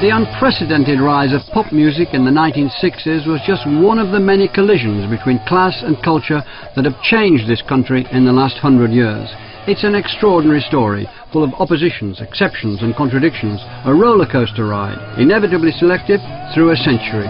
The unprecedented rise of pop music in the 1960s was just one of the many collisions between class and culture that have changed this country in the last 100 years. It's an extraordinary story, full of oppositions, exceptions and contradictions, a roller coaster ride, inevitably selective through a century.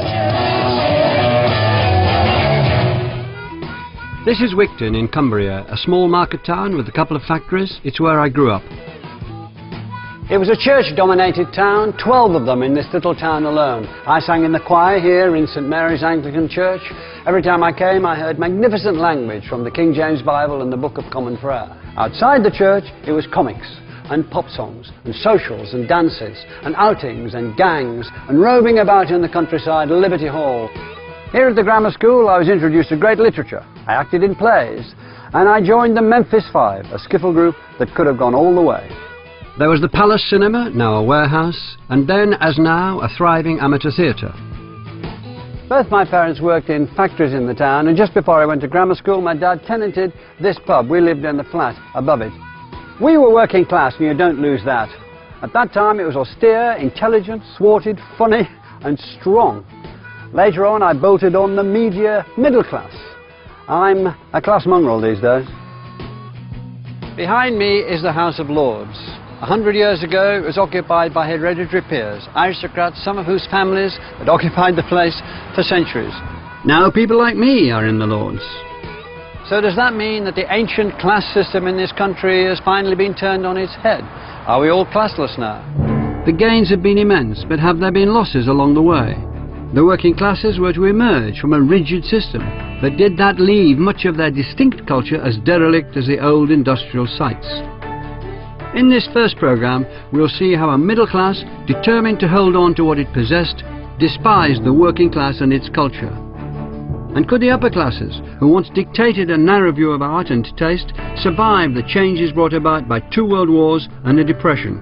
This is Wigton in Cumbria, a small market town with a couple of factories. It's where I grew up. It was a church-dominated town, 12 of them in this little town alone. I sang in the choir here in St Mary's Anglican Church. Every time I came, I heard magnificent language from the King James Bible and the Book of Common Prayer. Outside the church, it was comics and pop songs and socials and dances and outings and gangs and roving about in the countryside, Liberty Hall. Here at the grammar school, I was introduced to great literature. I acted in plays, and I joined the Memphis Five, a skiffle group that could have gone all the way. There was the Palace Cinema, now a warehouse, and then, as now, a thriving amateur theatre. Both my parents worked in factories in the town, and just before I went to grammar school, my dad tenanted this pub. We lived in the flat above it. We were working class, and you don't lose that. At that time, it was austere, intelligent, thwarted, funny, and strong. Later on, I bolted on the media middle class. I'm a class mongrel these days. Behind me is the House of Lords. 100 years ago, it was occupied by hereditary peers, aristocrats, some of whose families had occupied the place for centuries. Now people like me are in the Lords. So does that mean that the ancient class system in this country has finally been turned on its head? Are we all classless now? The gains have been immense, but have there been losses along the way? The working classes were to emerge from a rigid system, but did that leave much of their distinct culture as derelict as the old industrial sites? In this first programme, we'll see how a middle class, determined to hold on to what it possessed, despised the working class and its culture. And could the upper classes, who once dictated a narrow view of art and taste, survive the changes brought about by 2 world wars and a depression?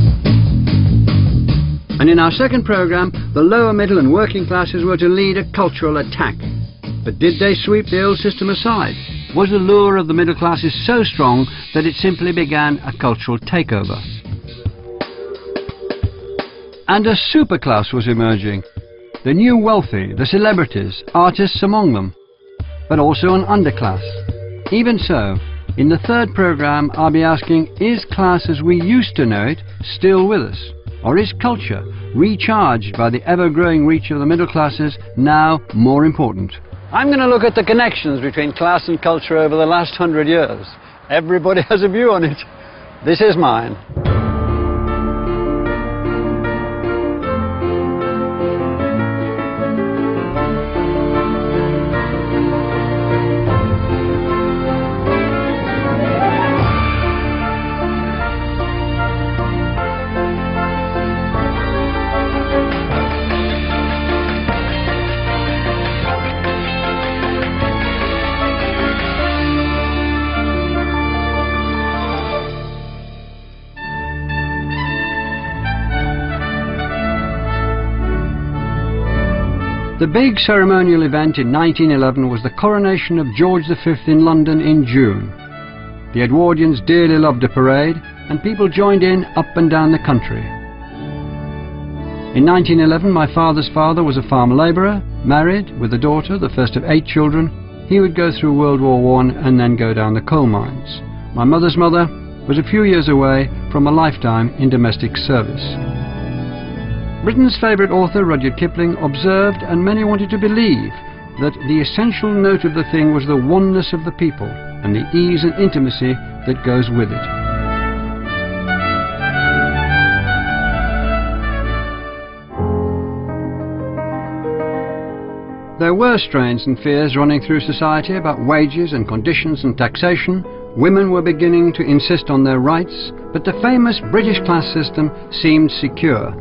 And in our second programme, the lower middle and working classes were to lead a cultural attack. But did they sweep the old system aside? Was the lure of the middle classes so strong that it simply began a cultural takeover? And a superclass was emerging. The new wealthy, the celebrities, artists among them. But also an underclass. Even so, in the third programme, I'll be asking, is class as we used to know it still with us? Or is culture, recharged by the ever-growing reach of the middle classes, now more important? I'm going to look at the connections between class and culture over the last 100 years. Everybody has a view on it. This is mine. The big ceremonial event in 1911 was the coronation of George V in London in June. The Edwardians dearly loved a parade, and people joined in up and down the country. In 1911, my father's father was a farm labourer, married, with a daughter, the first of 8 children. He would go through World War I and then go down the coal mines. My mother's mother was a few years away from a lifetime in domestic service. Britain's favourite author, Rudyard Kipling, observed, and many wanted to believe, that the essential note of the thing was the oneness of the people and the ease and intimacy that goes with it. There were strains and fears running through society about wages and conditions and taxation. Women were beginning to insist on their rights, but the famous British class system seemed secure.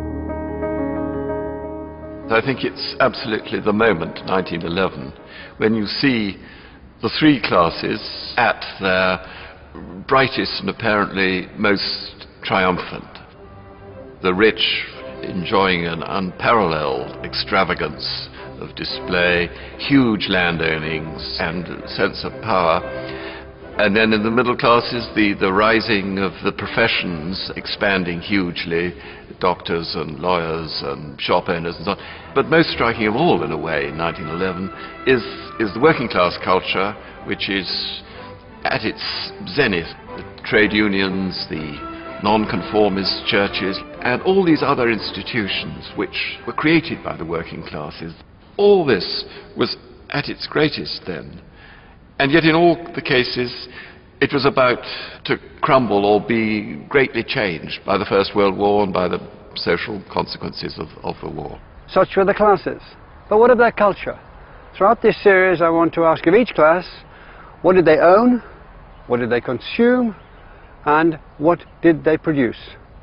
I think it's absolutely the moment, 1911, when you see the 3 classes at their brightest and apparently most triumphant. The rich enjoying an unparalleled extravagance of display, huge land ownings and sense of power, And then in the middle classes, the rising of the professions expanding hugely, doctors and lawyers and shop owners and so on. But most striking of all, in a way, in 1911, is the working class culture, which is at its zenith. The trade unions, the non-conformist churches, and all these other institutions which were created by the working classes. All this was at its greatest then. And yet in all the cases, it was about to crumble or be greatly changed by the First World War and by the social consequences of the war. Such were the classes. But what of their culture? Throughout this series, I want to ask of each class, what did they own, what did they consume, and what did they produce?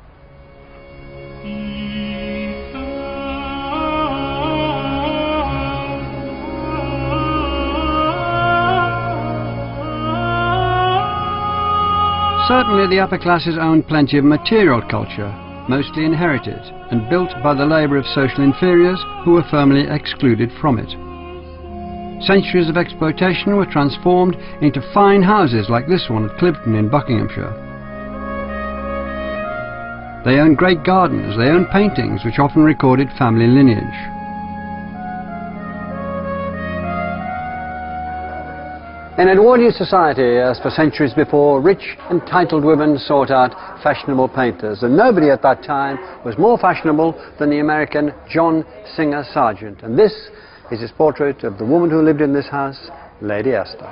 Certainly the upper classes owned plenty of material culture, mostly inherited and built by the labour of social inferiors who were firmly excluded from it. Centuries of exploitation were transformed into fine houses like this one at Clifton in Buckinghamshire. They owned great gardens, they owned paintings which often recorded family lineage. In Edwardian society, as for centuries before, rich, entitled women sought out fashionable painters, and nobody at that time was more fashionable than the American John Singer Sargent. And this is his portrait of the woman who lived in this house, Lady Astor.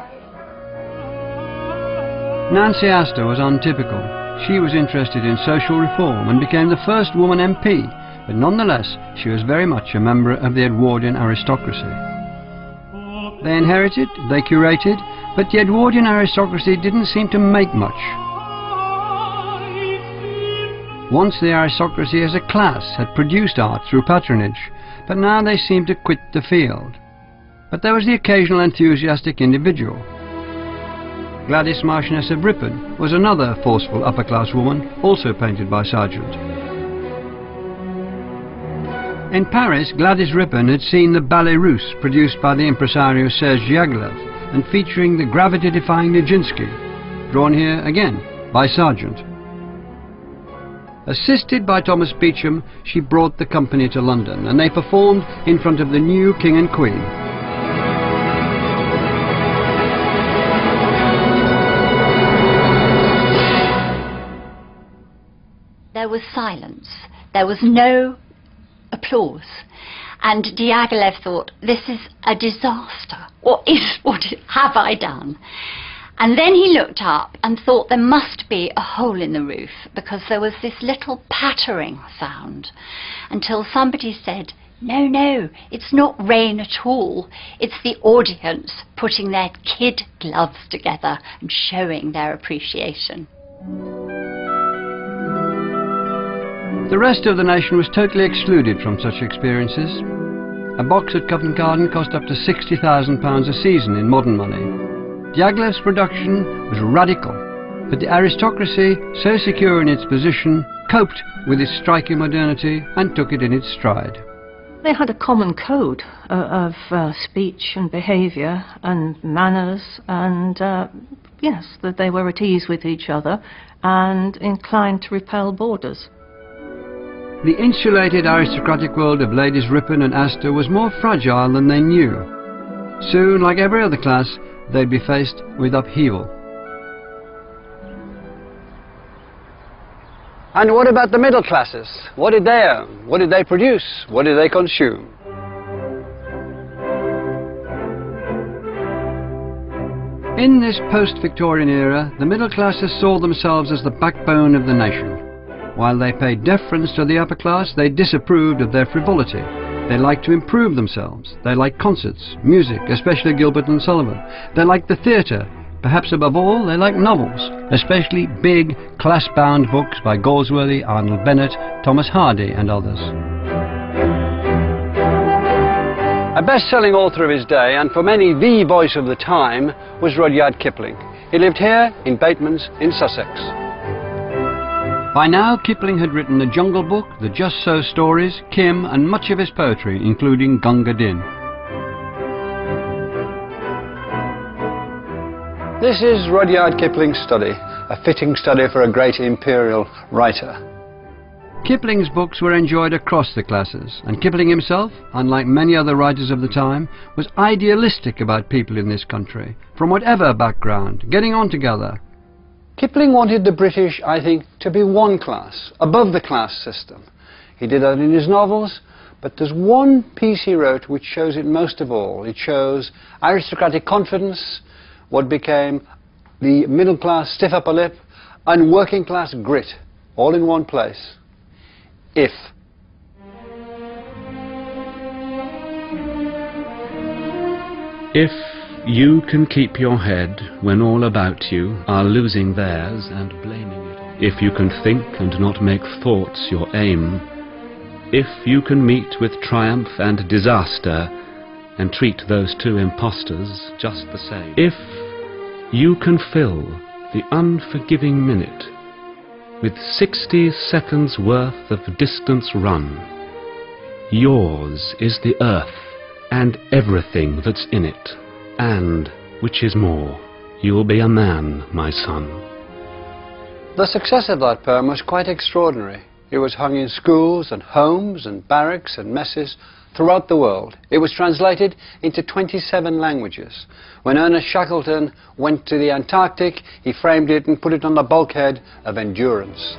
Nancy Astor was untypical. She was interested in social reform and became the first woman MP, but nonetheless she was very much a member of the Edwardian aristocracy. They inherited, they curated, but the Edwardian aristocracy didn't seem to make much. Once the aristocracy as a class had produced art through patronage, but now they seemed to quit the field. But there was the occasional enthusiastic individual. Gladys Marchioness of Ripon was another forceful upper-class woman, also painted by Sargent. In Paris, Gladys Ripon had seen the Ballet Russe produced by the impresario Serge Diaghilev and featuring the gravity-defying Nijinsky, drawn here again by Sargent. Assisted by Thomas Beecham, she brought the company to London and they performed in front of the new King and Queen. There was silence. There was no applause. And Diaghilev thought, this is a disaster. What have I done? And then he looked up and thought there must be a hole in the roof because there was this little pattering sound until somebody said, no, no, it's not rain at all. It's the audience putting their kid gloves together and showing their appreciation. The rest of the nation was totally excluded from such experiences. A box at Covent Garden cost up to £60,000 a season in modern money. Diaghilev's production was radical, but the aristocracy, so secure in its position, coped with its striking modernity and took it in its stride. They had a common code of speech and behaviour and manners, and yes, that they were at ease with each other and inclined to repel boarders. The insulated aristocratic world of Ladies Ripon and Astor was more fragile than they knew. Soon, like every other class, they'd be faced with upheaval. And what about the middle classes? What did they own? What did they produce? What did they consume? In this post-Victorian era, the middle classes saw themselves as the backbone of the nation. While they paid deference to the upper class, they disapproved of their frivolity. They liked to improve themselves. They liked concerts, music, especially Gilbert and Sullivan. They liked the theatre. Perhaps above all, they liked novels, especially big, class-bound books by Galsworthy, Arnold Bennett, Thomas Hardy and others. A best-selling author of his day, and for many the voice of the time, was Rudyard Kipling. He lived here in Bateman's in Sussex. By now, Kipling had written The Jungle Book, the Just So stories, Kim, and much of his poetry, including Gunga Din. This is Rudyard Kipling's study, a fitting study for a great imperial writer. Kipling's books were enjoyed across the classes, and Kipling himself, unlike many other writers of the time, was idealistic about people in this country, from whatever background, getting on together. Kipling wanted the British, I think, to be one class, above the class system. He did that in his novels, but there's one piece he wrote which shows it most of all. It shows aristocratic confidence, what became the middle class stiff upper lip, and working class grit, all in one place. If. If you can keep your head when all about you are losing theirs and blaming it, if you can think and not make thoughts your aim, if you can meet with triumph and disaster and treat those two impostors just the same, if you can fill the unforgiving minute with 60 seconds worth of distance run, yours is the earth and everything that's in it, and, which is more, you'll be a man, my son. The success of that poem was quite extraordinary. It was hung in schools and homes and barracks and messes throughout the world. It was translated into 27 languages. When Ernest Shackleton went to the Antarctic, he framed it and put it on the bulkhead of Endurance.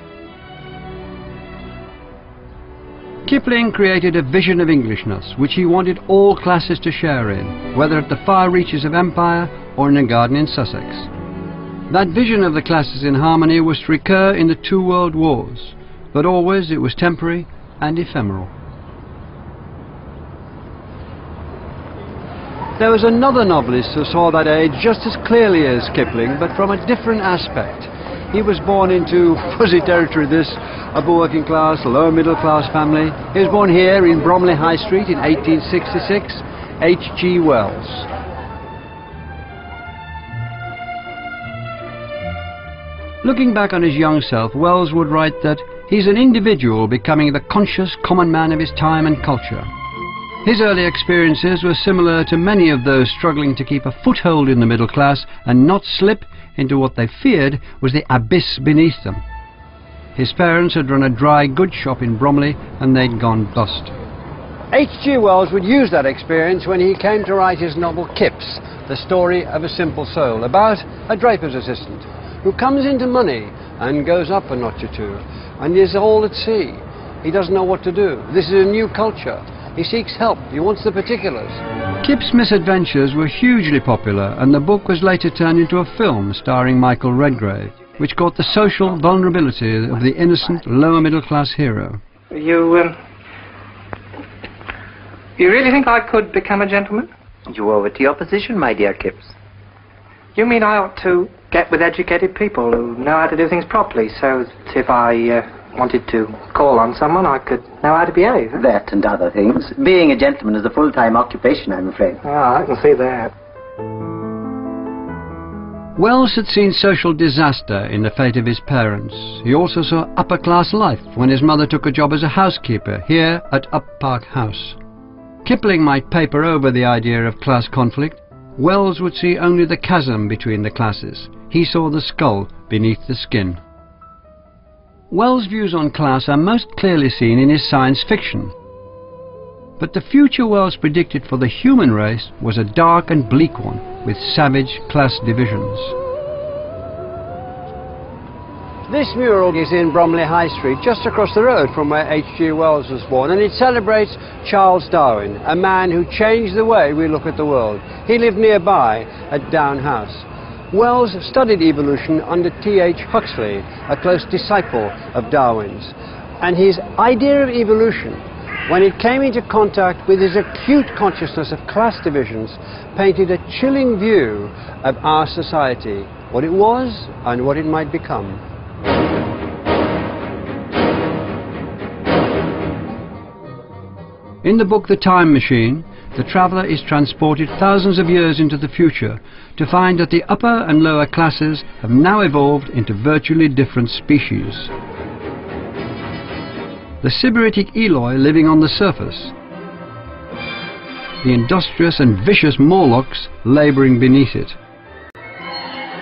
Kipling created a vision of Englishness which he wanted all classes to share in, whether at the far reaches of empire or in a garden in Sussex. That vision of the classes in harmony was to recur in the 2 world wars, but always it was temporary and ephemeral. There was another novelist who saw that age just as clearly as Kipling, but from a different aspect. He was born into fuzzy territory, this upper working class, lower middle class family. He was born here in Bromley High Street in 1866, H.G. Wells. Looking back on his young self, Wells would write that he's an individual becoming the conscious common man of his time and culture. His early experiences were similar to many of those struggling to keep a foothold in the middle class and not slip into what they feared was the abyss beneath them. His parents had run a dry goods shop in Bromley and they'd gone bust. H.G. Wells would use that experience when he came to write his novel Kips, the story of a simple soul, about a draper's assistant who comes into money and goes up a notch or two and is all at sea. He doesn't know what to do. This is a new culture. He seeks help. He wants the particulars. Kip's misadventures were hugely popular, and the book was later turned into a film starring Michael Redgrave, which caught the social vulnerability of the innocent lower middle class hero. You really think I could become a gentleman? You owe it to your position, my dear Kips. You mean I ought to get with educated people who know how to do things properly, so that if I wanted to call on someone, I could know how to behave? That and other things. Being a gentleman is a full-time occupation, I'm afraid. Ah, I can see that. Wells had seen social disaster in the fate of his parents. He also saw upper-class life when his mother took a job as a housekeeper here at Up Park House. Kipling might paper over the idea of class conflict. Wells would see only the chasm between the classes. He saw the skull beneath the skin. Wells' views on class are most clearly seen in his science fiction. But the future Wells predicted for the human race was a dark and bleak one, with savage class divisions. This mural is in Bromley High Street, just across the road from where H.G. Wells was born, and it celebrates Charles Darwin, a man who changed the way we look at the world. He lived nearby at Down House. Wells studied evolution under T.H. Huxley, a close disciple of Darwin's, and his idea of evolution, when it came into contact with his acute consciousness of class divisions, painted a chilling view of our society, what it was and what it might become. In the book The Time Machine, the traveller is transported thousands of years into the future to find that the upper and lower classes have now evolved into virtually different species. The sybaritic Eloi living on the surface, the industrious and vicious Morlocks labouring beneath it.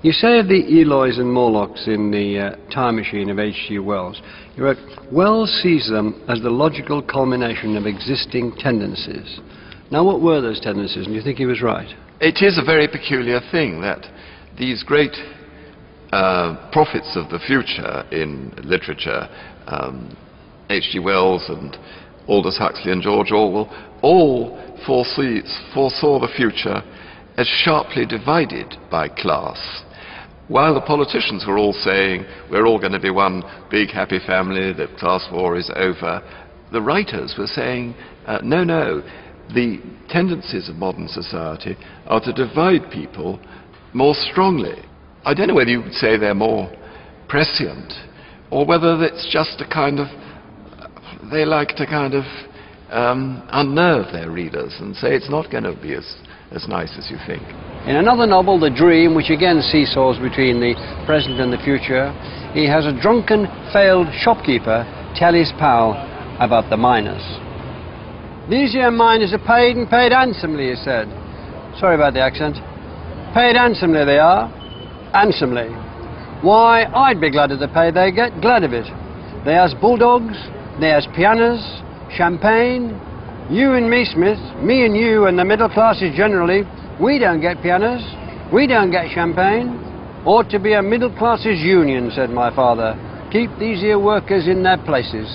You say of the Eloys and Morlocks in the Time Machine of H.G. Wells, you wrote, Wells sees them as the logical culmination of existing tendencies. Now, what were those tendencies, and do you think he was right? It is a very peculiar thing that these great prophets of the future in literature, H.G. Wells and Aldous Huxley and George Orwell, all foresaw the future as sharply divided by class. While the politicians were all saying, we're all going to be one big happy family, the class war is over, the writers were saying, no, the tendencies of modern society are to divide people more strongly. I don't know whether you would say they're more prescient, or whether it's just a kind of, they like to kind of unnerve their readers and say it's not going to be as nice as you think. In another novel, The Dream, which again seesaws between the present and the future, he has a drunken, failed shopkeeper tell his pal about the miners. These here miners are paid, and paid handsomely, he said. Sorry about the accent. Paid handsomely they are. Handsomely. Why, I'd be glad of the pay they get, glad of it. They has bulldogs, they has pianos, champagne. You and me, Smith, me and you and the middle classes generally, we don't get pianos, we don't get champagne. Ought to be a middle classes union, said my father. Keep these here workers in their places.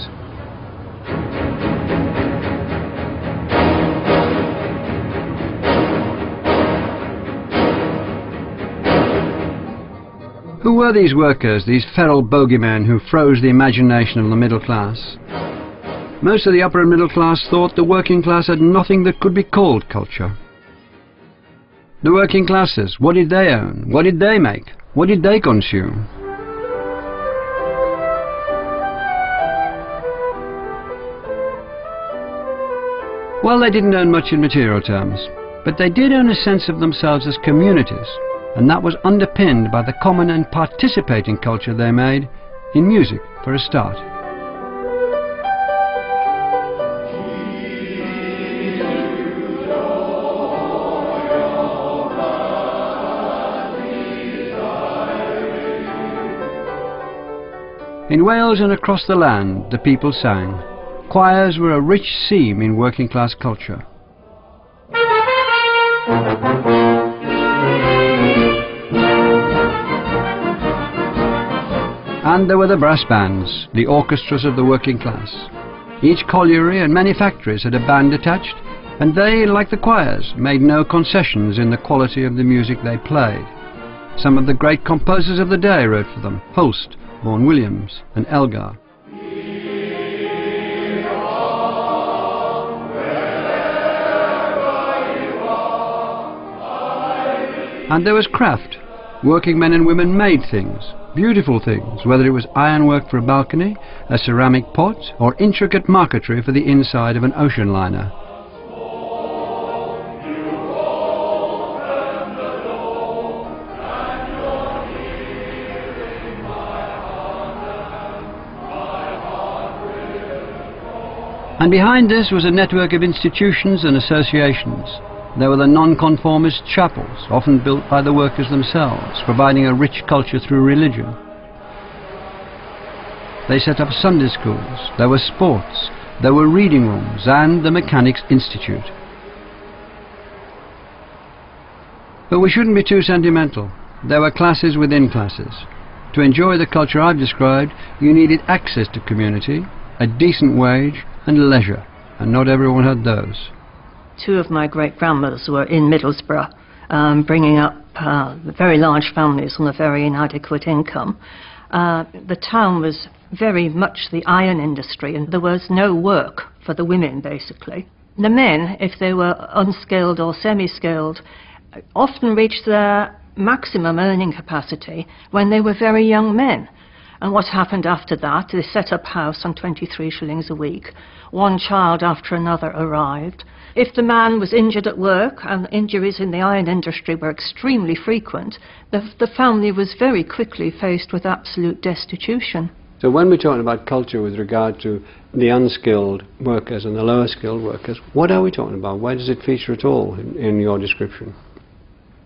Who were these workers, these feral bogeymen who froze the imagination of the middle class? Most of the upper and middle class thought the working class had nothing that could be called culture. The working classes, what did they own? What did they make? What did they consume? Well, they didn't own much in material terms, but they did own a sense of themselves as communities, and that was underpinned by the common and participating culture they made in music, for a start. In Wales and across the land, the people sang. Choirs were a rich seam in working-class culture. And there were the brass bands, the orchestras of the working class. Each colliery and many factories had a band attached, and they, like the choirs, made no concessions in the quality of the music they played. Some of the great composers of the day wrote for them: Holst, Vaughan Williams and Elgar. And there was craft. Working men and women made things, beautiful things, whether it was ironwork for a balcony, a ceramic pot, or intricate marquetry for the inside of an ocean liner. And behind this was a network of institutions and associations. There were the nonconformist chapels, often built by the workers themselves, providing a rich culture through religion. They set up Sunday schools, there were sports, there were reading rooms, and the Mechanics' Institute. But we shouldn't be too sentimental. There were classes within classes. To enjoy the culture I've described, you needed access to community, a decent wage, and leisure, and not everyone had those. Two of my great-grandmothers were in Middlesbrough, bringing up very large families on a very inadequate income. The town was very much the iron industry, and there was no work for the women, basically. The men, if they were unskilled or semi-skilled, often reached their maximum earning capacity when they were very young men. And what happened after that? They set up house on 23 shillings a week. One child after another arrived. If the man was injured at work, and injuries in the iron industry were extremely frequent, the family was very quickly faced with absolute destitution. So when we're talking about culture with regard to the unskilled workers and the lower skilled workers, what are we talking about? Why does it feature at all in your description?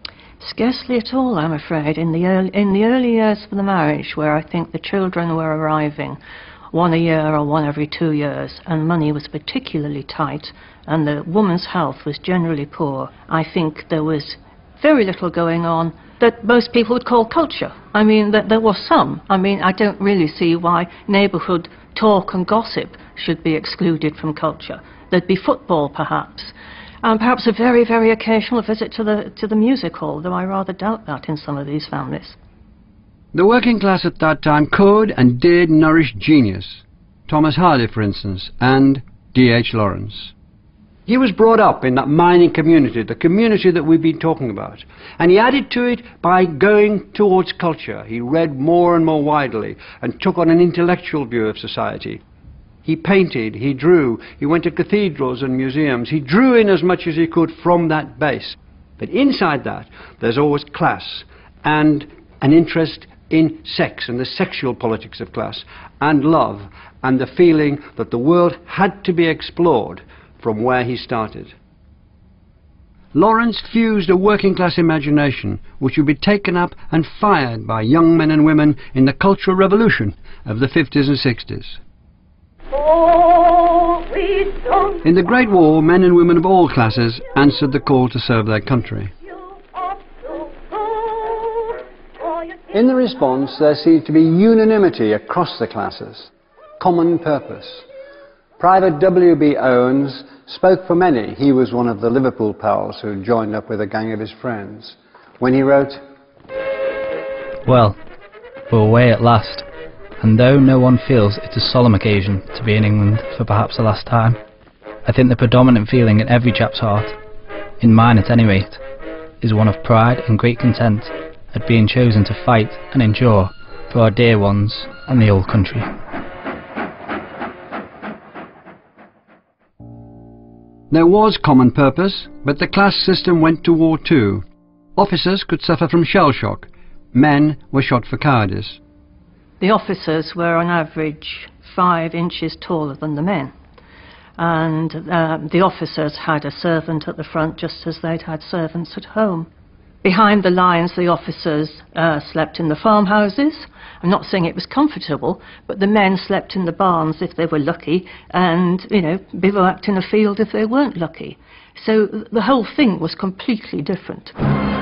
Scarcely at all, I'm afraid. In the early years of the marriage, where I think the children were arriving, one a year or one every 2 years, and money was particularly tight, and the woman's health was generally poor, I think there was very little going on that most people would call culture. I mean, that there was some. I mean, I don't really see why neighbourhood talk and gossip should be excluded from culture. There'd be football, perhaps. And perhaps a very, very occasional visit to the music hall, though I rather doubt that in some of these families. The working class at that time could and did nourish genius. Thomas Hardy, for instance, and D.H. Lawrence. He was brought up in that mining community, the community that we've been talking about. And he added to it by going towards culture. He read more and more widely and took on an intellectual view of society. He painted, he drew, he went to cathedrals and museums. He drew in as much as he could from that base. But inside that, there's always class and an interest in sex and the sexual politics of class and love and the feeling that the world had to be explored from where he started. Lawrence fused a working-class imagination which would be taken up and fired by young men and women in the cultural revolution of the 50s and 60s. In the Great War, men and women of all classes answered the call to serve their country. In the response, there seemed to be unanimity across the classes, common purpose. Private W.B. Owens spoke for many. He was one of the Liverpool pals who joined up with a gang of his friends. When he wrote, "Well, we're away at last, and though no one feels it's a solemn occasion to be in England for perhaps the last time, I think the predominant feeling in every chap's heart, in mine at any rate, is one of pride and great content at being chosen to fight and endure for our dear ones and the old country." There was common purpose, but the class system went to war too. Officers could suffer from shell shock. Men were shot for cowardice. The officers were on average 5 inches taller than the men. And the officers had a servant at the front just as they'd had servants at home. Behind the lines, the officers slept in the farmhouses. I'm not saying it was comfortable, but the men slept in the barns if they were lucky, and, you know, bivouacked in a field if they weren't lucky. So the whole thing was completely different.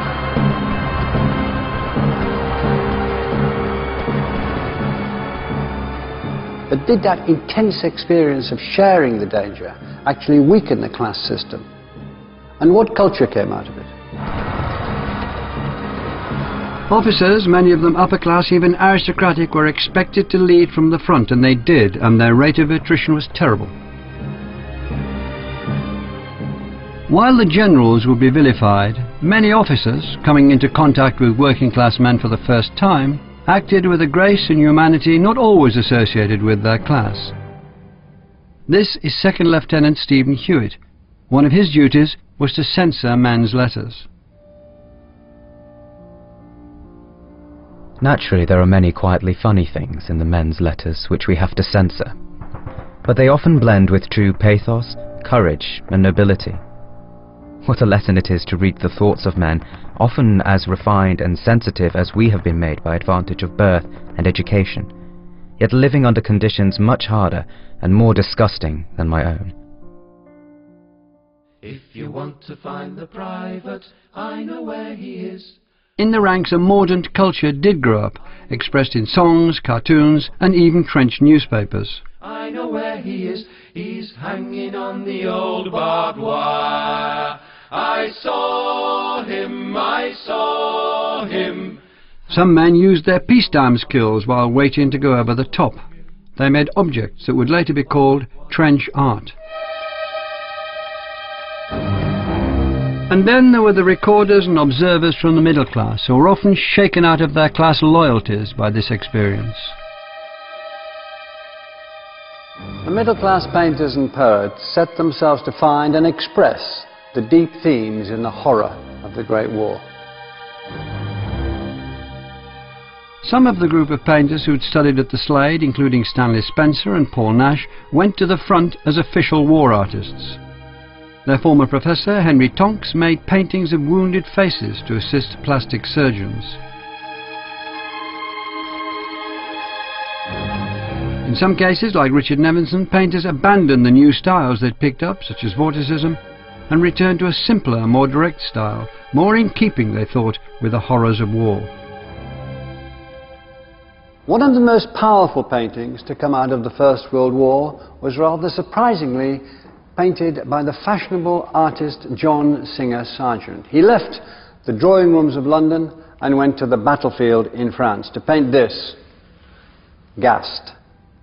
But did that intense experience of sharing the danger actually weaken the class system? And what culture came out of it? Officers, many of them upper class, even aristocratic, were expected to lead from the front, and they did, and their rate of attrition was terrible. While the generals would be vilified, many officers, coming into contact with working class men for the first time, acted with a grace and humanity not always associated with their class. This is Second Lieutenant Stephen Hewitt. One of his duties was to censor men's letters. Naturally, there are many quietly funny things in the men's letters which we have to censor, but they often blend with true pathos, courage, and nobility. What a lesson it is to read the thoughts of men, often as refined and sensitive as we have been made by advantage of birth and education, yet living under conditions much harder and more disgusting than my own. If you want to find the private, I know where he is. In the ranks, a mordant culture did grow up, expressed in songs, cartoons, and even trench newspapers. I know where he is, he's hanging on the old barbed wire. I saw him, I saw him. Some men used their peacetime skills while waiting to go over the top. They made objects that would later be called trench art. And then there were the recorders and observers from the middle class, who were often shaken out of their class loyalties by this experience. The middle class painters and poets set themselves to find and express the deep themes in the horror of the Great War. Some of the group of painters who'd studied at the Slade, including Stanley Spencer and Paul Nash, went to the front as official war artists. Their former professor, Henry Tonks, made paintings of wounded faces to assist plastic surgeons. In some cases, like Richard Nevinson, painters abandoned the new styles they'd picked up, such as vorticism, and returned to a simpler, more direct style, more in keeping, they thought, with the horrors of war. One of the most powerful paintings to come out of the First World War was rather surprisingly painted by the fashionable artist John Singer Sargent. He left the drawing rooms of London and went to the battlefield in France to paint this, Gassed.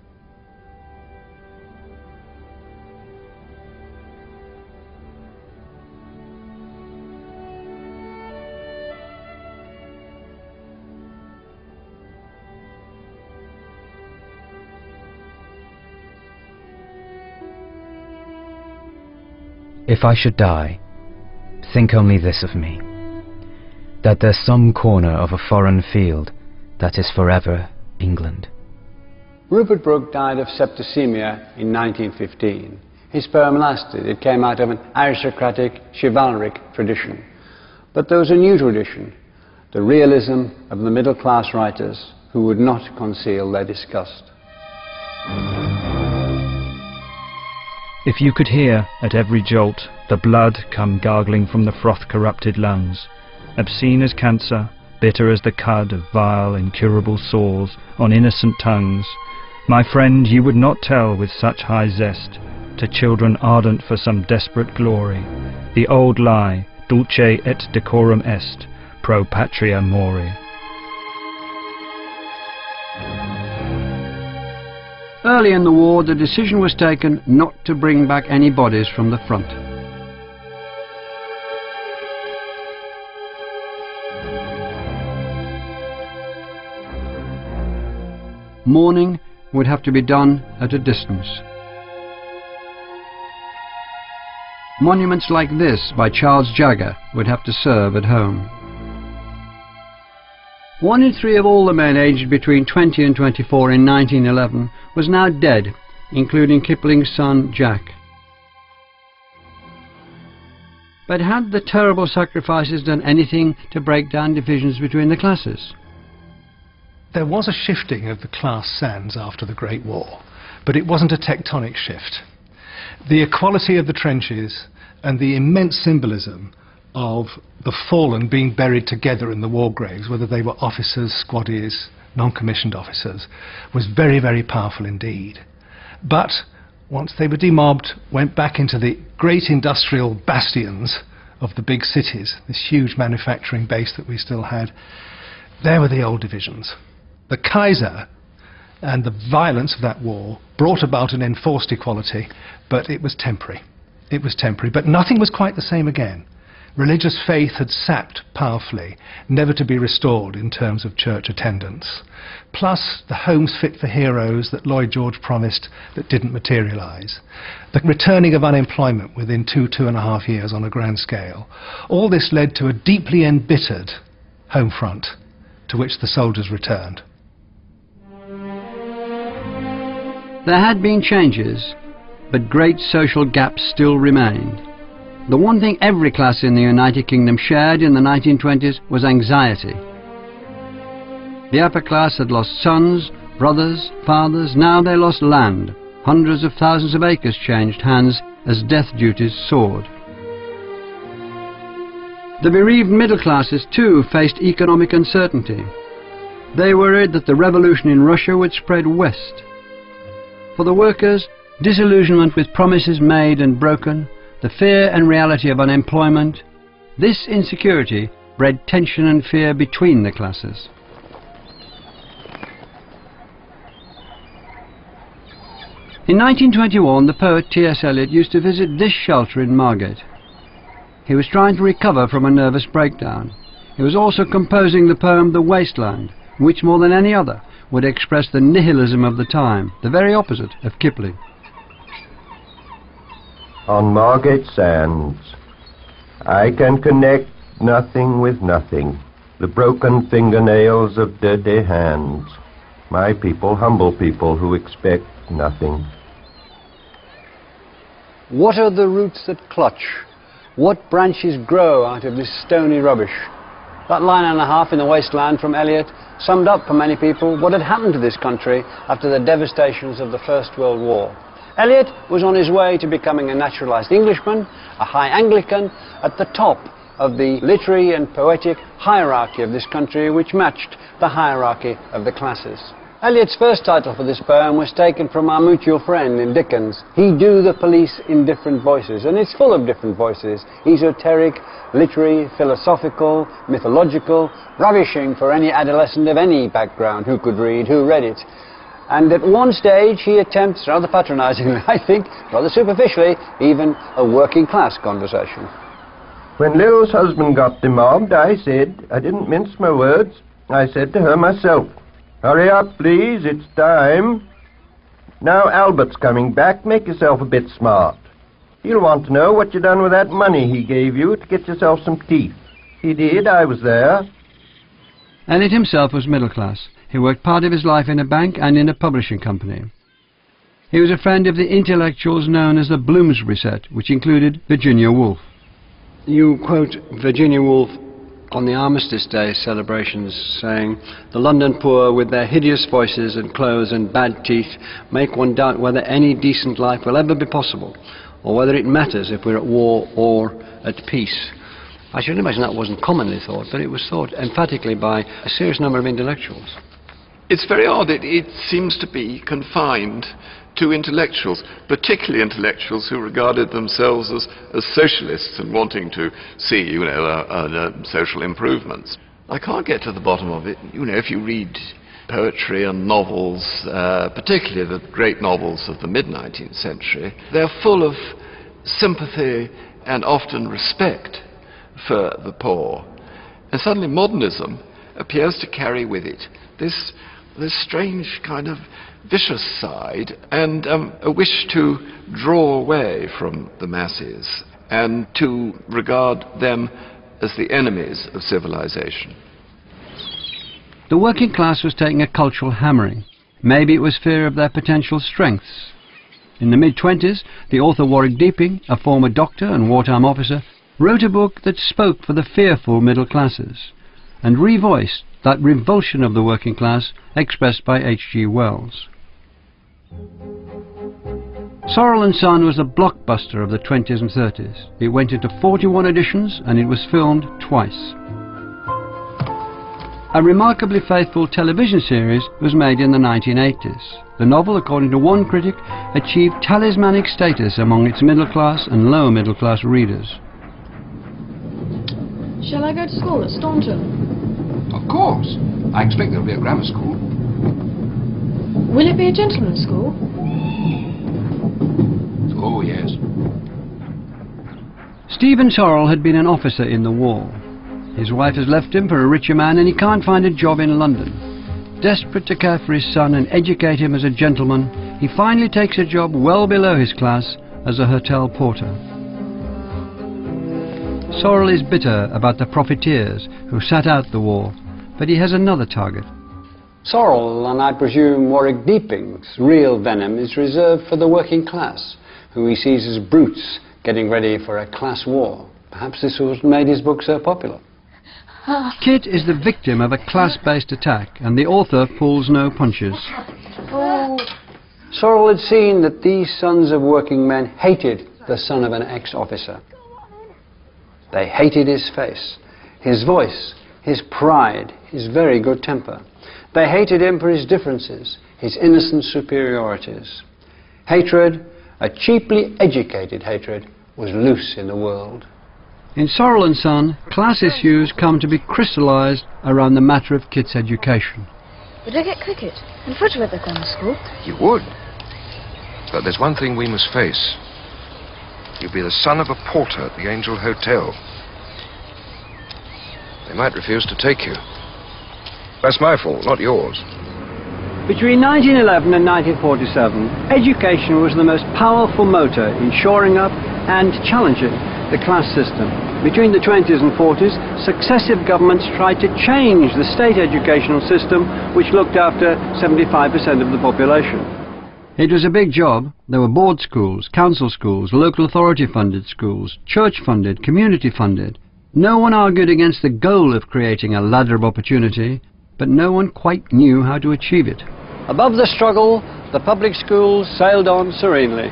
If I should die, think only this of me, that there's some corner of a foreign field that is forever England. Rupert Brooke died of septicemia in 1915. His poem lasted. It came out of an aristocratic, chivalric tradition. But there was a new tradition, the realism of the middle-class writers who would not conceal their disgust. If you could hear, at every jolt, the blood come gargling from the froth-corrupted lungs, obscene as cancer, bitter as the cud of vile, incurable sores on innocent tongues, my friend, you would not tell with such high zest, to children ardent for some desperate glory, the old lie, dulce et decorum est, pro patria mori. Early in the war, the decision was taken not to bring back any bodies from the front. Mourning would have to be done at a distance. Monuments like this by Charles Jagger would have to serve at home. 1 in 3 of all the men aged between 20 and 24 in 1911 was now dead, including Kipling's son Jack. But had the terrible sacrifices done anything to break down divisions between the classes? There was a shifting of the class sands after the Great War, but it wasn't a tectonic shift. The equality of the trenches and the immense symbolism of the fallen being buried together in the war graves, whether they were officers, squaddies, non-commissioned officers, was very, very powerful indeed. But once they were demobbed, went back into the great industrial bastions of the big cities, this huge manufacturing base that we still had, there were the old divisions. The Kaiser and the violence of that war brought about an enforced equality, but it was temporary. It was temporary, but nothing was quite the same again. Religious faith had sapped powerfully, never to be restored in terms of church attendance. Plus the homes fit for heroes that Lloyd George promised that didn't materialise. The returning of unemployment within 2.5 years on a grand scale. All this led to a deeply embittered home front to which the soldiers returned. There had been changes, but great social gaps still remained. The one thing every class in the United Kingdom shared in the 1920s was anxiety. The upper class had lost sons, brothers, fathers. Now they lost land. Hundreds of thousands of acres changed hands as death duties soared. The bereaved middle classes too faced economic uncertainty. They worried that the revolution in Russia would spread west. For the workers, disillusionment with promises made and broken, the fear and reality of unemployment, this insecurity bred tension and fear between the classes. In 1921, the poet T.S. Eliot used to visit this shelter in Margate. He was trying to recover from a nervous breakdown. He was also composing the poem The Wasteland, which more than any other would express the nihilism of the time, the very opposite of Kipling. On Margate sands, I can connect nothing with nothing, the broken fingernails of dirty hands, my people, humble people who expect nothing. What are the roots that clutch? What branches grow out of this stony rubbish? That line and a half in the wasteland from Eliot summed up for many people what had happened to this country after the devastations of the First World War. Eliot was on his way to becoming a naturalised Englishman, a high Anglican, at the top of the literary and poetic hierarchy of this country, which matched the hierarchy of the classes. Eliot's first title for this poem was taken from our mutual friend in Dickens. He do the police in different voices, and it's full of different voices. Esoteric, literary, philosophical, mythological, ravishing for any adolescent of any background who could read, who read it. And at one stage he attempts, rather patronisingly I think, rather superficially, even a working class conversation. When Lil's husband got demobbed, I didn't mince my words, I said to her myself, "Hurry up, please, it's time. Now Albert's coming back, make yourself a bit smart. He'll want to know what you done with that money he gave you to get yourself some teeth." He did, I was there. Eliot himself was middle class. He worked part of his life in a bank and in a publishing company. He was a friend of the intellectuals known as the Bloomsbury set, which included Virginia Woolf. You quote Virginia Woolf on the Armistice Day celebrations, saying, "The London poor, with their hideous voices and clothes and bad teeth, make one doubt whether any decent life will ever be possible, or whether it matters if we're at war or at peace." I should imagine that wasn't commonly thought, but it was thought emphatically by a serious number of intellectuals. It's very odd. It seems to be confined to intellectuals, particularly intellectuals who regarded themselves as socialists and wanting to see, social improvements. I can't get to the bottom of it. If you read poetry and novels, particularly the great novels of the mid-19th century, they're full of sympathy and often respect for the poor. And suddenly modernism appears to carry with it this strange kind of vicious side and a wish to draw away from the masses and to regard them as the enemies of civilization. The working class was taking a cultural hammering. Maybe it was fear of their potential strengths. In the mid-20s, the author Warwick Deeping, a former doctor and wartime officer, wrote a book that spoke for the fearful middle classes and revoiced that revulsion of the working class expressed by H.G. Wells. Sorrel and Son was a blockbuster of the 20s and 30s. It went into 41 editions and it was filmed twice. A remarkably faithful television series was made in the 1980s. The novel, according to one critic, achieved talismanic status among its middle class and lower middle class readers. Shall I go to school at Staunton? Of course. I expect there'll be a grammar school. Will it be a gentleman's school? Oh, yes. Stephen Sorrel had been an officer in the war. His wife has left him for a richer man and he can't find a job in London. Desperate to care for his son and educate him as a gentleman, he finally takes a job well below his class as a hotel porter. Sorrel is bitter about the profiteers who sat out the war, but he has another target. Sorrel, and I presume Warwick Deeping's real venom, is reserved for the working class, who he sees as brutes getting ready for a class war. Perhaps this was what made his book so popular. Kit is the victim of a class-based attack, and the author pulls no punches. Sorrel had seen that these sons of working men hated the son of an ex-officer. They hated his face, his voice, his pride, his very good temper. They hated him for his differences, his innocent superiorities. Hatred, a cheaply educated hatred, was loose in the world. In Sorrel and Son, class issues come to be crystallised around the matter of Kit's education. Would I get cricket and footy at the grammar school? You would. But there's one thing we must face. You'll be the son of a porter at the Angel Hotel. They might refuse to take you. That's my fault, not yours. Between 1911 and 1947, education was the most powerful motor in shoring up and challenging the class system. Between the 20s and 40s, successive governments tried to change the state educational system, which looked after 75% of the population. It was a big job. There were board schools, council schools, local authority funded schools, church funded, community funded. No one argued against the goal of creating a ladder of opportunity, but no one quite knew how to achieve it. Above the struggle, the public schools sailed on serenely.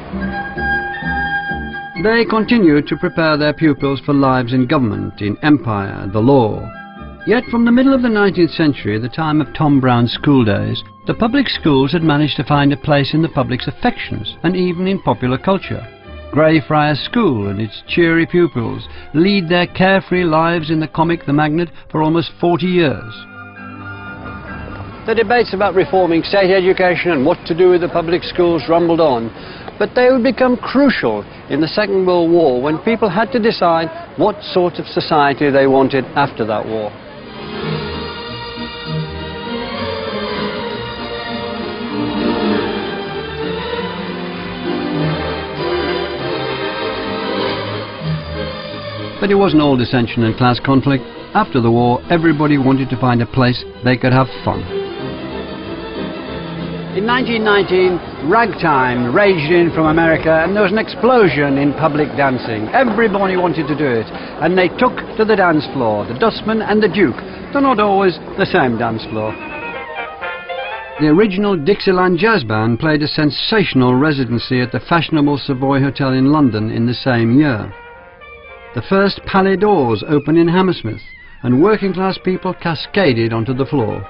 They continued to prepare their pupils for lives in government, in empire, the law. Yet from the middle of the 19th century, the time of Tom Brown's school days, the public schools had managed to find a place in the public's affections and even in popular culture. Greyfriars School and its cheery pupils lead their carefree lives in the comic The Magnet for almost 40 years. The debates about reforming state education and what to do with the public schools rumbled on, but they would become crucial in the Second World War when people had to decide what sort of society they wanted after that war. But it wasn't all dissension and class conflict. After the war, everybody wanted to find a place they could have fun. In 1919, ragtime raged in from America and there was an explosion in public dancing. Everybody wanted to do it, and they took to the dance floor, the Dustman and the Duke, though not always the same dance floor. The original Dixieland Jazz Band played a sensational residency at the fashionable Savoy Hotel in London in the same year. The first Palais d'Ors opened in Hammersmith, and working-class people cascaded onto the floor.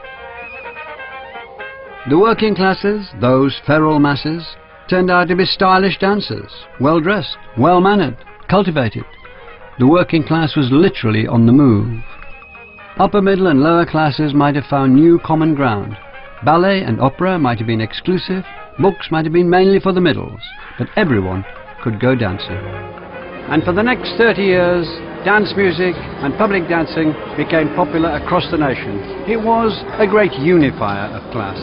The working classes, those feral masses, turned out to be stylish dancers, well-dressed, well-mannered, cultivated. The working class was literally on the move. Upper middle and lower classes might have found new common ground. Ballet and opera might have been exclusive, books might have been mainly for the middles, but everyone could go dancing. And for the next 30 years, dance music and public dancing became popular across the nation. It was a great unifier of class.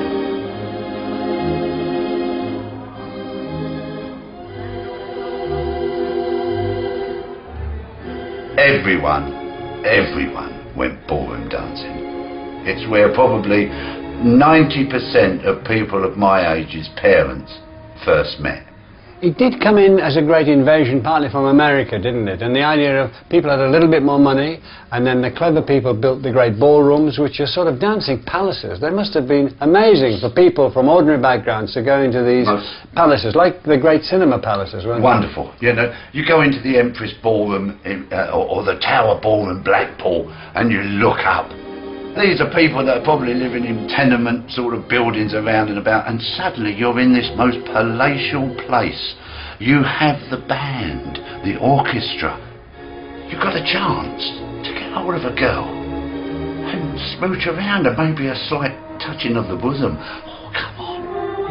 Everyone went ballroom dancing. It's where probably 90% of people of my age's parents first met. It did come in as a great invasion, partly from America, didn't it? And the idea of people had a little bit more money, and then the clever people built the great ballrooms, which are sort of dancing palaces. They must have been amazing for people from ordinary backgrounds to go into these palaces, like the great cinema palaces, weren't they? Wonderful. You know, you go into the Empress Ballroom or the Tower Ballroom, Blackpool, and you look up. These are people that are probably living in tenement sort of buildings around and about, and suddenly you're in this most palatial place. You have the band, the orchestra. You've got a chance to get hold of a girl and smooch around, and maybe a slight touching of the bosom. Oh, come on.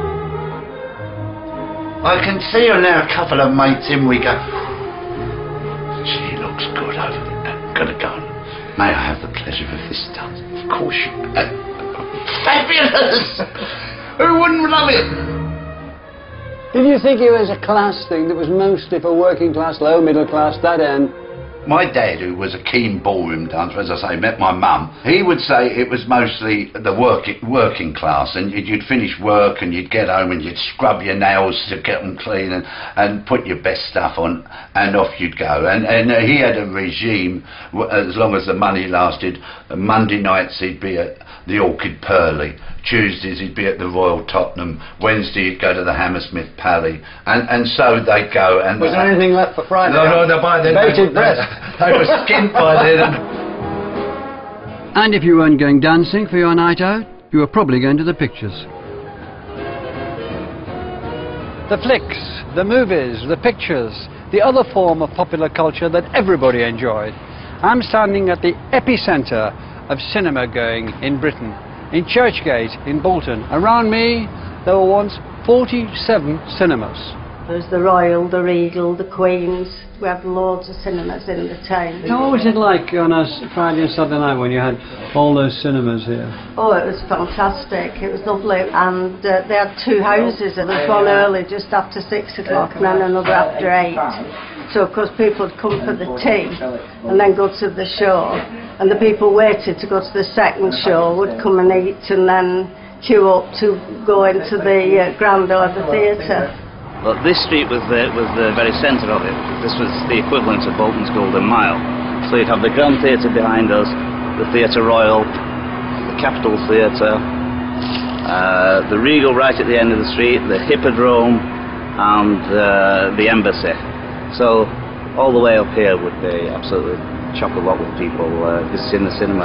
I can see her now, a couple of mates in, we go, she looks good over there. Gonna go. May I have the pleasure of this dance? Of course you can. Fabulous! Who wouldn't love it? Did you think it was a class thing that was mostly for working class, low middle class, that end? My dad, who was a keen ballroom dancer, as I say, met my mum. He would say it was mostly the working class, and you'd finish work and you'd get home and you'd scrub your nails to get them clean and put your best stuff on, and off you'd go. And he had a regime, as long as the money lasted. Monday nights he'd be at the Orchid Pearly. Tuesdays he'd be at the Royal Tottenham. Wednesday he'd go to the Hammersmith Palais, and so they'd go. And was there anything left for Friday? No, by then bated breath. They were skint by then. And if you weren't going dancing for your night out, you were probably going to the pictures. The flicks, the movies, the pictures, the other form of popular culture that everybody enjoyed. I'm standing at the epicentre of cinema going in Britain. In Churchgate, in Bolton. Around me, there were once 47 cinemas. There's the Royal, the Regal, the Queen's. We have loads of cinemas in the town. What was it like on a Friday and Saturday night when you had all those cinemas here? Oh, it was fantastic. It was lovely. And they had two houses. There was one early, just after 6 o'clock, and then another after 8. So, of course, people would come for the tea and then go to the show. And the people waited to go to the second show would come and eat and then queue up to go into the grand or the theatre. Well, this street was the very centre of it. This was the equivalent of Bolton's Golden Mile. So you'd have the Grand Theatre behind us, the Theatre Royal, the Capitol Theatre, the Regal right at the end of the street, the Hippodrome, and the Embassy. So all the way up here would be absolutely chock-a-block with people visiting the cinema.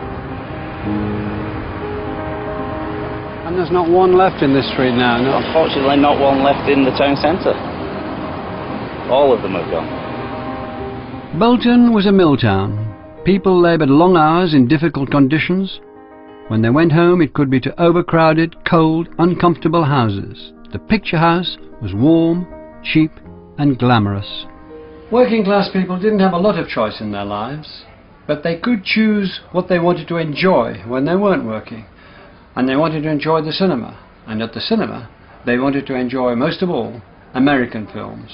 And there's not one left in this street now, no? Unfortunately, not one left in the town centre. All of them have gone. Bolton was a mill town. People laboured long hours in difficult conditions. When they went home, it could be to overcrowded, cold, uncomfortable houses. The picture house was warm, cheap and glamorous. Working class people didn't have a lot of choice in their lives, but they could choose what they wanted to enjoy when they weren't working. And they wanted to enjoy the cinema. And at the cinema, they wanted to enjoy, most of all, American films.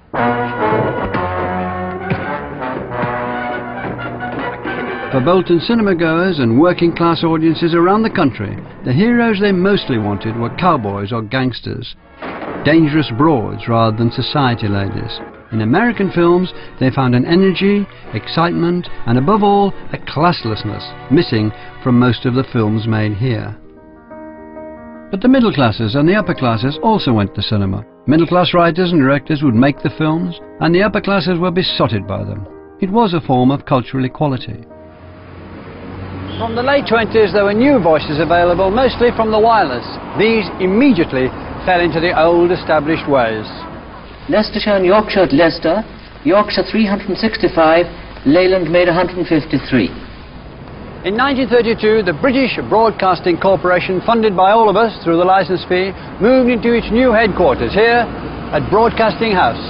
For Bolton cinema goers and working class audiences around the country, the heroes they mostly wanted were cowboys or gangsters, dangerous broads rather than society ladies. In American films, they found an energy, excitement, and above all, a classlessness missing from most of the films made here. But the middle classes and the upper classes also went to cinema. Middle class writers and directors would make the films, and the upper classes were besotted by them. It was a form of cultural equality. From the late 20s, there were new voices available, mostly from the wireless. These immediately fell into the old established ways. Leicestershire and Yorkshire at Leicester, Yorkshire 365, Leyland made 153. In 1932, the British Broadcasting Corporation, funded by all of us through the licence fee, moved into its new headquarters here at Broadcasting House.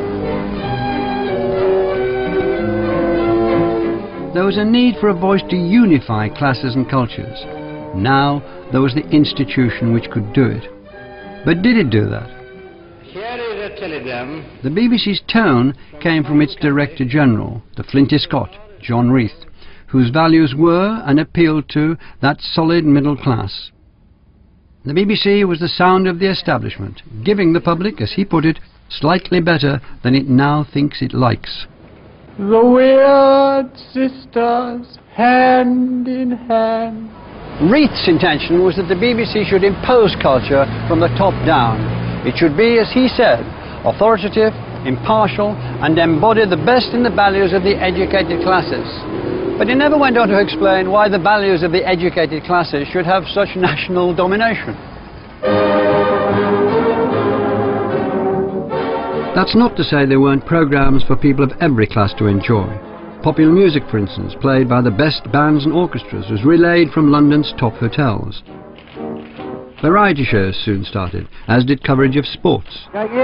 There was a need for a voice to unify classes and cultures. Now there was the institution which could do it. But did it do that? Here is a telegram. The BBC's tone came from its Director General, the flinty Scot, John Reith, whose values were and appealed to that solid middle class. The BBC was the sound of the establishment, giving the public, as he put it, slightly better than it now thinks it likes. The weird sisters, hand in hand. Reith's intention was that the BBC should impose culture from the top down. It should be, as he said, authoritative, impartial, and embody the best in the values of the educated classes. But he never went on to explain why the values of the educated classes should have such national domination. That's not to say there weren't programmes for people of every class to enjoy. Popular music, for instance, played by the best bands and orchestras, was relayed from London's top hotels. Variety shows soon started, as did coverage of sports.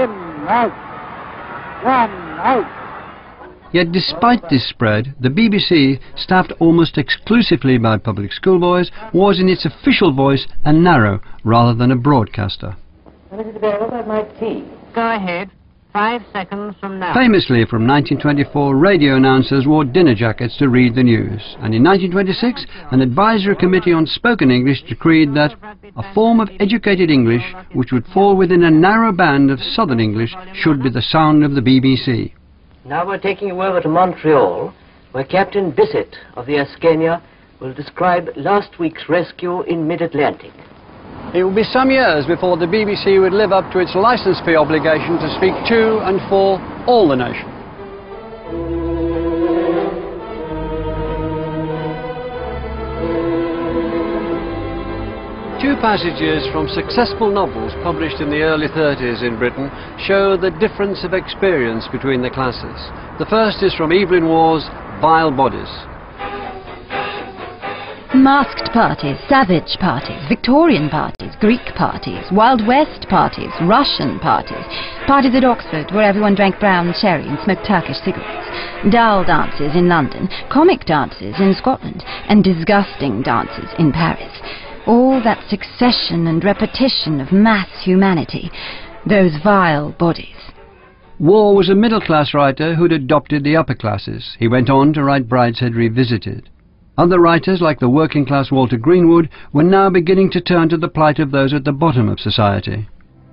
Yet despite this spread, the BBC, staffed almost exclusively by public schoolboys, was in its official voice a narrow rather than a broadcaster. Mrs. Bell, I'd my tea. Go ahead. 5 seconds from now. Famously, from 1924, radio announcers wore dinner jackets to read the news, and in 1926, an advisory committee on spoken English decreed that a form of educated English which would fall within a narrow band of Southern English should be the sound of the BBC. Now we're taking you over to Montreal, where Captain Bissett of the Ascania will describe last week's rescue in mid-Atlantic. It would be some years before the BBC would live up to its licence fee obligation to speak to and for all the nation. Two passages from successful novels published in the early 30s in Britain show the difference of experience between the classes. The first is from Evelyn Waugh's Vile Bodies. Masked parties, savage parties, Victorian parties, Greek parties, Wild West parties, Russian parties, parties at Oxford where everyone drank brown sherry and smoked Turkish cigarettes, doll dances in London, comic dances in Scotland, and disgusting dances in Paris. All that succession and repetition of mass humanity, those vile bodies. Waugh was a middle-class writer who'd adopted the upper classes. He went on to write Brideshead Revisited. Other writers, like the working-class Walter Greenwood, were now beginning to turn to the plight of those at the bottom of society.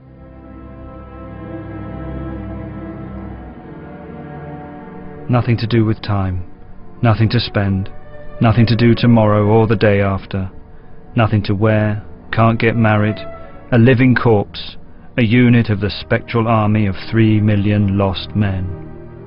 Nothing to do with time, nothing to spend, nothing to do tomorrow or the day after, nothing to wear, can't get married, a living corpse, a unit of the spectral army of 3 million lost men.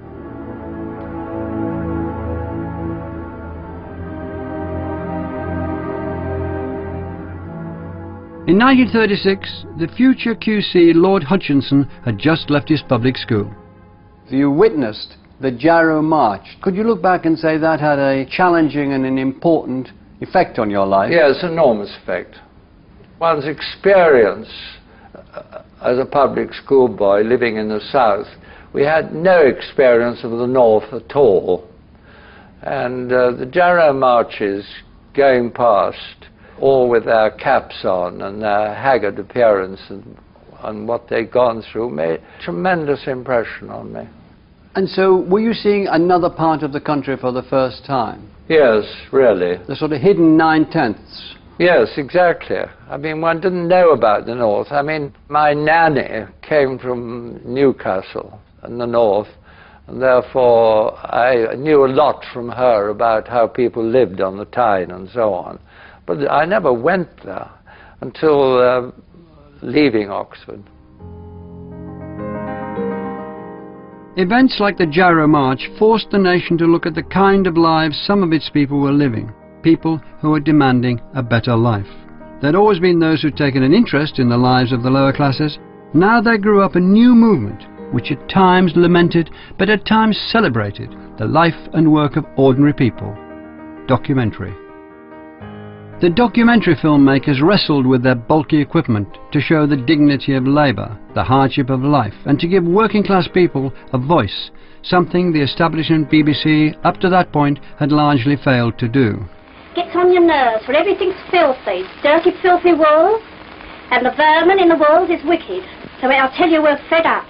In 1936, the future QC Lord Hutchinson had just left his public school. You witnessed the Jarrow March. Could you look back and say that had a challenging and an important effect on your life? Yes, enormous effect. One's experience as a public school boy living in the South, we had no experience of the North at all. And the Jarrow marches going past, all with their caps on and their haggard appearance and what they'd gone through, made a tremendous impression on me. And so, were you seeing another part of the country for the first time? Yes, really. The sort of hidden 9/10. Yes, exactly. I mean, one didn't know about the North. I mean, my nanny came from Newcastle in the North, and therefore I knew a lot from her about how people lived on the Tyne and so on. But I never went there until leaving Oxford. Events like the Jarrow March forced the nation to look at the kind of lives some of its people were living, people who were demanding a better life. There'd always been those who'd taken an interest in the lives of the lower classes. Now there grew up a new movement, which at times lamented, but at times celebrated, the life and work of ordinary people. Documentary. The documentary filmmakers wrestled with their bulky equipment to show the dignity of labour, the hardship of life, and to give working-class people a voice, something the establishment BBC, up to that point, had largely failed to do. Gets on your nerves, for everything's filthy, dirty, filthy world, and the vermin in the world is wicked. So I'll tell you, we're fed up.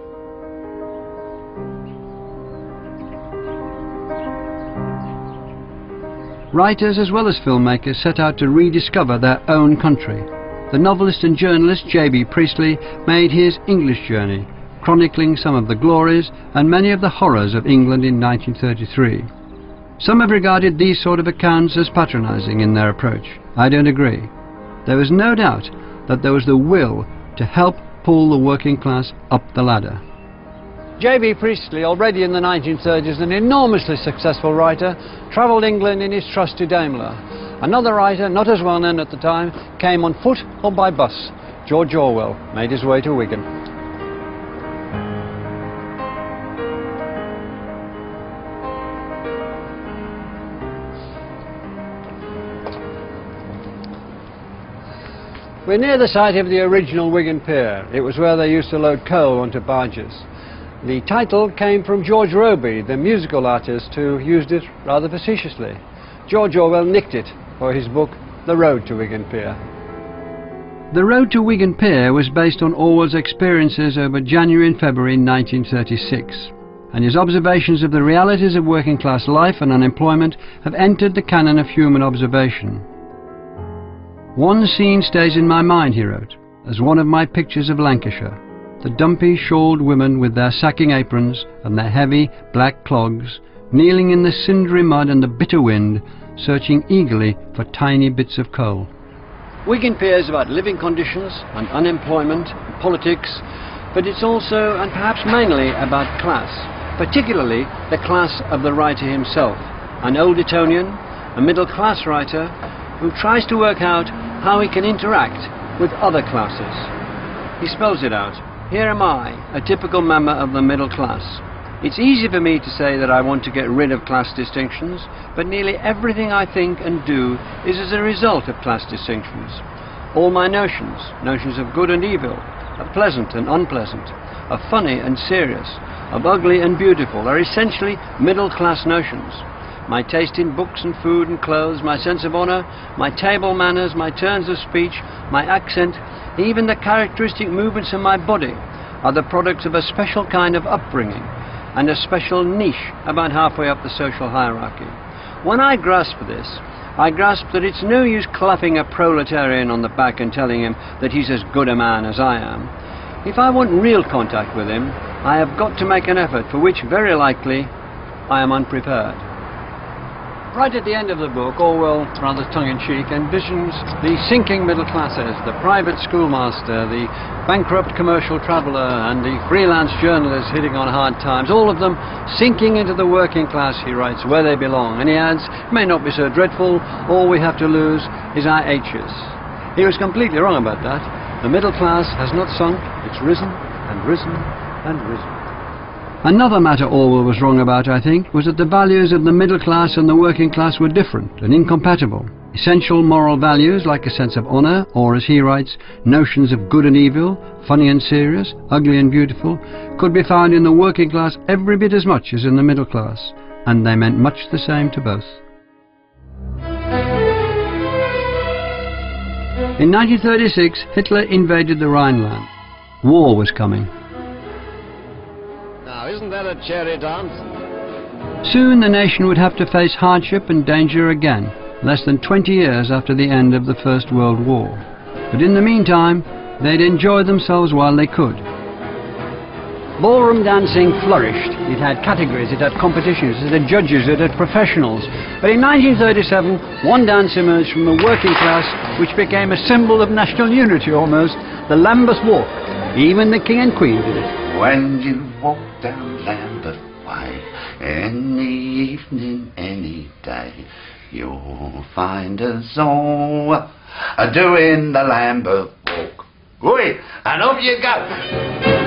Writers as well as filmmakers set out to rediscover their own country. The novelist and journalist J.B. Priestley made his English journey, chronicling some of the glories and many of the horrors of England in 1933. Some have regarded these sort of accounts as patronising in their approach. I don't agree. There was no doubt that there was the will to help pull the working class up the ladder. J.B. Priestley, already in the 1930s an enormously successful writer, travelled England in his trusty Daimler. Another writer, not as well known at the time, came on foot or by bus. George Orwell made his way to Wigan. We're near the site of the original Wigan Pier. It was where they used to load coal onto barges. The title came from George Robey, the musical artist who used it rather facetiously. George Orwell nicked it for his book The Road to Wigan Pier. The Road to Wigan Pier was based on Orwell's experiences over January and February 1936, and his observations of the realities of working class life and unemployment have entered the canon of human observation. One scene stays in my mind, he wrote, as one of my pictures of Lancashire. The dumpy, shawled women with their sacking aprons and their heavy, black clogs, kneeling in the cindery mud and the bitter wind, searching eagerly for tiny bits of coal. Wigan Pier is about living conditions and unemployment and politics, but it's also, and perhaps mainly, about class, particularly the class of the writer himself, an old Etonian, a middle-class writer who tries to work out how he can interact with other classes. He spells it out. Here am I, a typical member of the middle class. It's easy for me to say that I want to get rid of class distinctions, but nearly everything I think and do is as a result of class distinctions. All my notions, notions of good and evil, of pleasant and unpleasant, of funny and serious, of ugly and beautiful, are essentially middle-class notions. My taste in books and food and clothes, my sense of honour, my table manners, my turns of speech, my accent, even the characteristic movements of my body are the products of a special kind of upbringing and a special niche about halfway up the social hierarchy. When I grasp this, I grasp that it's no use clapping a proletarian on the back and telling him that he's as good a man as I am. If I want real contact with him, I have got to make an effort for which, very likely, I am unprepared. Right at the end of the book, Orwell, rather tongue-in-cheek, envisions the sinking middle classes, the private schoolmaster, the bankrupt commercial traveller, and the freelance journalist hitting on hard times, all of them sinking into the working class, he writes, where they belong. And he adds, it may not be so dreadful, all we have to lose is our H's. He was completely wrong about that. The middle class has not sunk, it's risen and risen and risen. Another matter Orwell was wrong about, I think, was that the values of the middle class and the working class were different and incompatible. Essential moral values like a sense of honour, or as he writes, notions of good and evil, funny and serious, ugly and beautiful, could be found in the working class every bit as much as in the middle class, and they meant much the same to both. In 1936, Hitler invaded the Rhineland. War was coming. Now, isn't that a cherry dance? Soon the nation would have to face hardship and danger again, less than 20 years after the end of the First World War. But in the meantime, they'd enjoy themselves while they could. Ballroom dancing flourished. It had categories, it had competitions, it had judges, it had professionals. But in 1937, one dance emerged from the working class, which became a symbol of national unity almost, the Lambeth Walk. Even the King and Queen did it. When you walk down Lambeth Way, in the evening, any day, you'll find us all doing the Lambeth Walk. Oi, and off you go!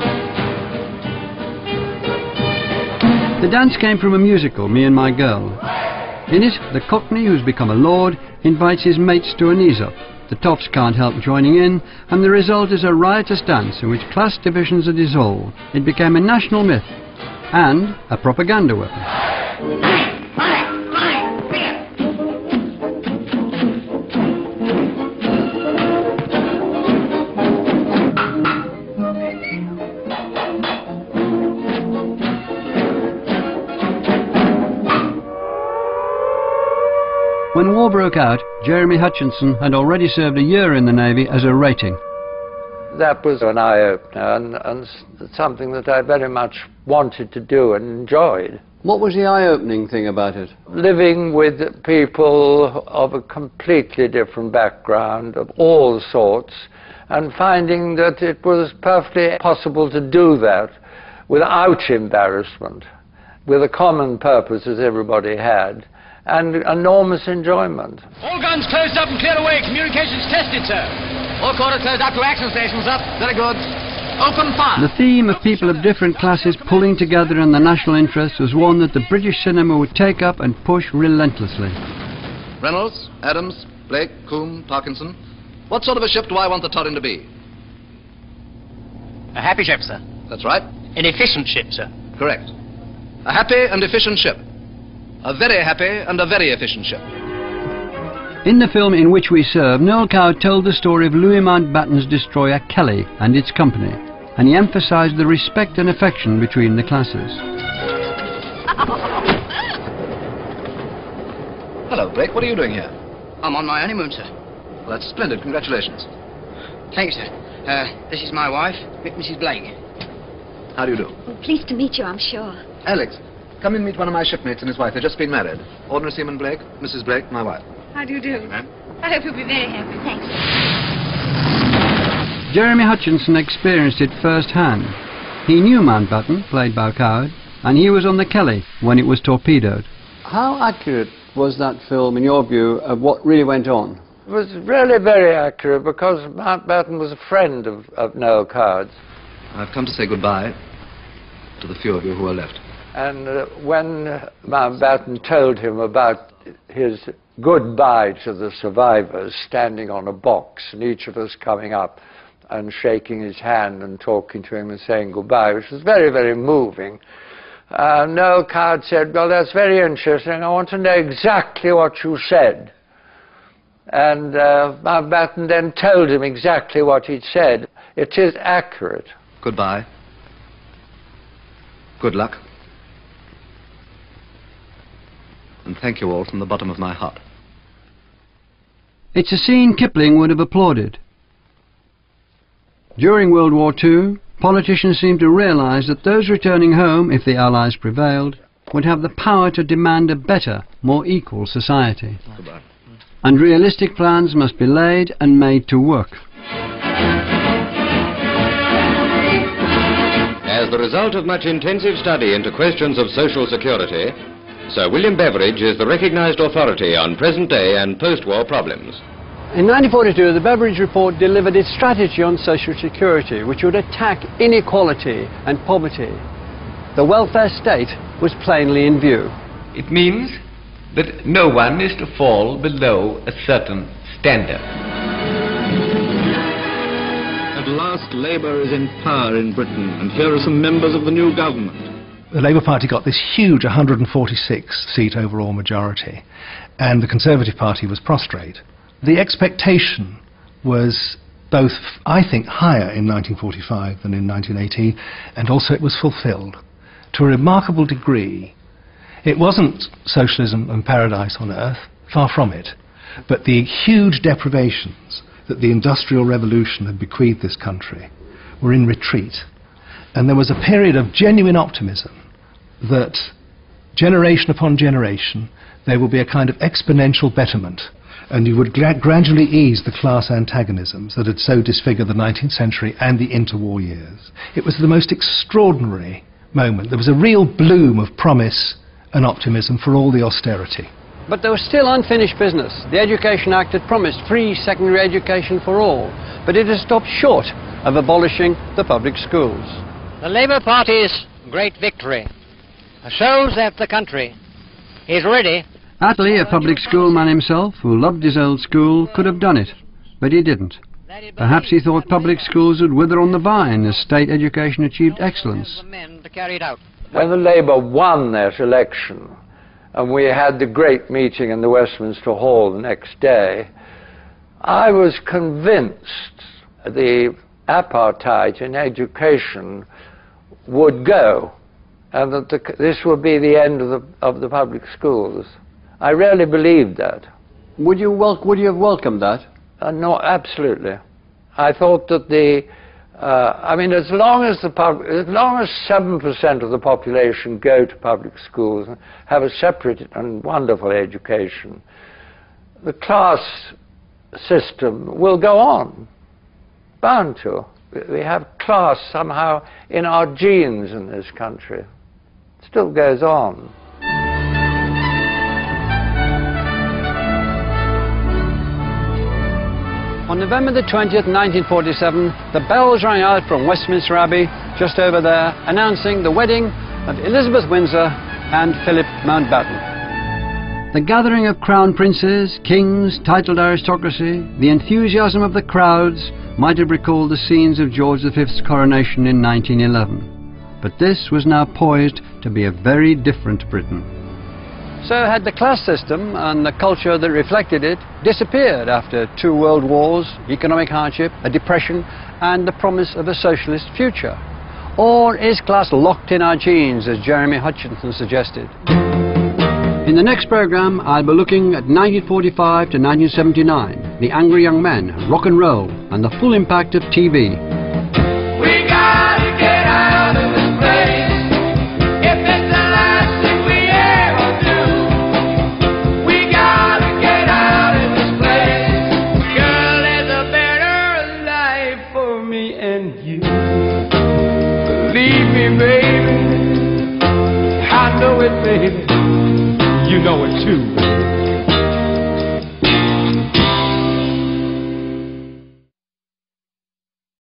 The dance came from a musical, Me and My Girl. In it, the Cockney, who's become a lord, invites his mates to an ease-up. The tops can't help joining in, and the result is a riotous dance in which class divisions are dissolved. It became a national myth and a propaganda weapon. When war broke out, Jeremy Hutchinson had already served a year in the Navy as a rating. That was an eye-opener and something that I very much wanted to do and enjoyed. What was the eye-opening thing about it? Living with people of a completely different background, of all sorts, and finding that it was perfectly possible to do that without embarrassment, with a common purpose as everybody had, and enormous enjoyment. All guns closed up and clear away. Communications tested, sir. All quarters closed up to action stations up. Very good. Open fire. The theme of people of different classes pulling together in the national interest was one that the British cinema would take up and push relentlessly. Reynolds, Adams, Blake, Coombe, Parkinson. What sort of a ship do I want the Torrin to be? A happy ship, sir. That's right. An efficient ship, sir. Correct. A happy and efficient ship. A very happy and a very efficient ship. In the film In Which We Serve, Noel Coward told the story of Louis Mountbatten's destroyer Kelly and its company, and he emphasised the respect and affection between the classes. Hello, Blake. What are you doing here? I'm on my honeymoon, sir. Well, that's splendid. Congratulations. Thank you, sir. This is my wife, Mrs. Blagg. How do you do? Well, pleased to meet you, I'm sure. Alex, come and meet one of my shipmates and his wife. They've just been married. Ordinary Seaman Blake, Mrs. Blake, my wife. How do you do? Ma'am. I hope you'll be very happy. Thanks. Jeremy Hutchinson experienced it firsthand. He knew Mountbatten, played by Coward, and he was on the Kelly when it was torpedoed. How accurate was that film, in your view, of what really went on? It was really very accurate because Mountbatten was a friend of Noel Coward's. I've come to say goodbye to the few of you who are left. And when Mountbatten told him about his goodbye to the survivors, standing on a box, and each of us coming up and shaking his hand and talking to him and saying goodbye, which was very, very moving, Noel Coward said, well, that's very interesting. I want to know exactly what you said. And Mountbatten then told him exactly what he'd said. It is accurate. Goodbye. Good luck. And thank you all from the bottom of my heart. It's a scene Kipling would have applauded. During World War II, politicians seemed to realise that those returning home, if the Allies prevailed, would have the power to demand a better, more equal society. Goodbye. And realistic plans must be laid and made to work. As the result of much intensive study into questions of social security, Sir William Beveridge is the recognised authority on present-day and post-war problems. In 1942, the Beveridge Report delivered its strategy on social security, which would attack inequality and poverty. The welfare state was plainly in view. It means that no one is to fall below a certain standard. At last, Labour is in power in Britain, and here are some members of the new government. The Labour Party got this huge 146-seat overall majority, and the Conservative Party was prostrate. The expectation was both, I think, higher in 1945 than in 1918, and also it was fulfilled to a remarkable degree. It wasn't socialism and paradise on earth, far from it, but the huge deprivations that the Industrial Revolution had bequeathed this country were in retreat. And there was a period of genuine optimism that generation upon generation there will be a kind of exponential betterment, and you would gradually ease the class antagonisms that had so disfigured the 19th century and the interwar years. It was the most extraordinary moment. There was a real bloom of promise and optimism for all the austerity. But there was still unfinished business. The Education Act had promised free secondary education for all, but it had stopped short of abolishing the public schools. The Labour Party's great victory shows that the country is ready. Attlee, a public school man himself, who loved his old school, could have done it, but he didn't. Perhaps he thought public schools would wither on the vine as state education achieved excellence. When the Labour won that election, and we had the great meeting in the Westminster Hall the next day, I was convinced the apartheid in education would go, and that this would be the end of the public schools. I really believed that. Would you have welcomed that? No, absolutely. I thought that I mean, as long as 7% of the population go to public schools and have a separate and wonderful education, the class system will go on, bound to. We have class somehow in our genes in this country. It still goes on. On November the 20th, 1947, the bells rang out from Westminster Abbey, just over there, announcing the wedding of Elizabeth Windsor and Philip Mountbatten. The gathering of crown princes, kings, titled aristocracy, the enthusiasm of the crowds might have recalled the scenes of George V's coronation in 1911. But this was now poised to be a very different Britain. So had the class system and the culture that reflected it disappeared after 2 world wars, economic hardship, a depression, and the promise of a socialist future? Or is class locked in our genes, as Jeremy Hutchinson suggested? In the next programme, I'll be looking at 1945 to 1979, the angry young men, rock and roll, and the full impact of TV. We gotta get out of this place. If it's the last thing we ever do, we gotta get out of this place. Girl, there's a better life for me and you. Believe me, baby, I know it, baby. You know it too.